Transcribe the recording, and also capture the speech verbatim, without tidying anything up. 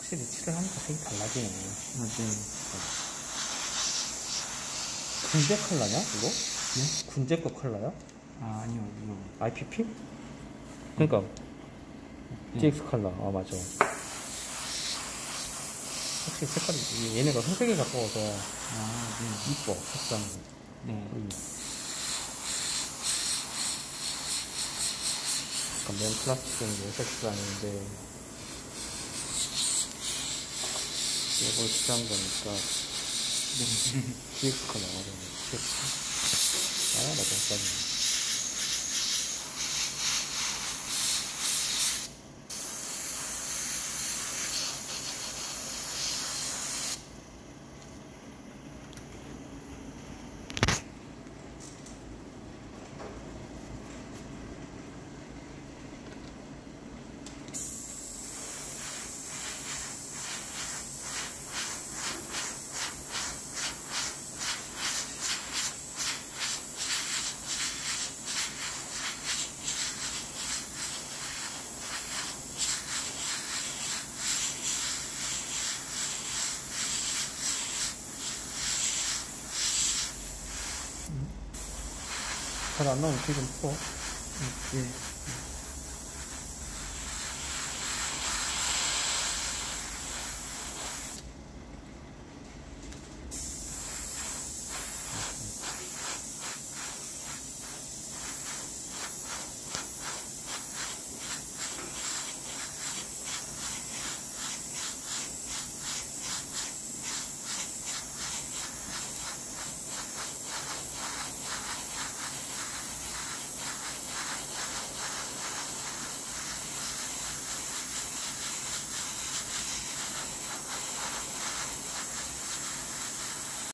확실히 칠을 하니까 색이 달라지네. 맞아요. 군제 컬러냐 이거? 네? 군제 거 컬러야? 아 아니요 이거. 아이피피? 그러니까 네. 지엑스 컬러. 아 맞아. 확실히 색깔이 얘네가 흑색에 가까워서 아 네. 이뻐 색상이. 네. 음. 약간 맨 플라스틱은 요 색상인데 이걸 필요한 거니까 네. 지엑스 컬러 맞아. 지엑스. 아 나 너무 짜증나. 잘 안 나오면 좀 풀어. 네.